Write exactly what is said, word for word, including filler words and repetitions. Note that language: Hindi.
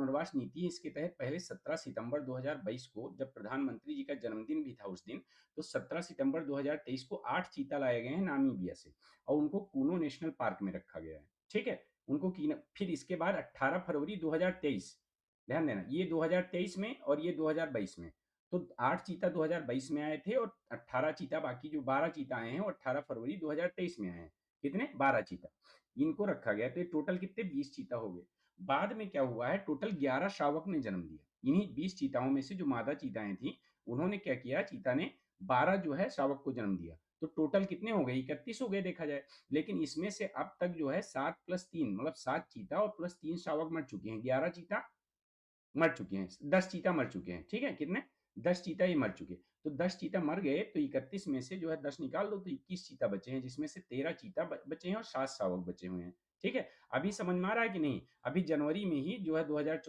पुनर्वास नीति, इसके तहत पहले सत्रह सितंबर दो हज़ार बाईस को, जब प्रधानमंत्री जी का जन्मदिन भी था उस दिन, तो सत्रह सितंबर दो हज़ार तेईस को आठ चीता लाए गए हैं नामीबिया से और उनको कूनो नेशनल पार्क में रखा गया है। ठीक है, उनको की फिर इसके बाद अठारह फरवरी दो हज़ार तेईस, ध्यान देना, ये दो हज़ार तेईस में और ये दो हज़ार बाईस में, तो आठ चीता दो हज़ार बाईस में आए थे और अठारह चीता, बाकी जो बारह चीता आए हैं वो अठारह फरवरी दो हज़ार तेईस में आए हैं। कितने? बारह चीता, इनको रखा गया। तो टोटल कितने? बीस चीता हो गए। बाद में क्या हुआ है, टोटल ग्यारह शावक ने जन्म दिया। इन्हीं बीस चीताओं में से जो मादा चीताएं थी, उन्होंने क्या किया, चीता ने बारह जो है शावक को जन्म दिया। तो टोटल कितने हो गए? इकतीस हो गए देखा जाए। लेकिन इसमें से अब तक जो है सात प्लस तीन, मतलब सात चीता और प्लस तीन शावक मर चुके हैं। ग्यारह चीता मर चुके हैं, दस चीता मर चुके हैं। ठीक है, कितने? दस चीता ये मर चुके। तो दस चीता मर गए, तो इकतीस में से जो है दस निकाल दो, तो इक्कीस चीता बचे हैं, जिसमें से तेरह चीता बचे हैं और सात शावक बचे हुए हैं। ठीक है, अभी समझ में आ रहा है कि नहीं? अभी जनवरी में ही जो है दो हज़ार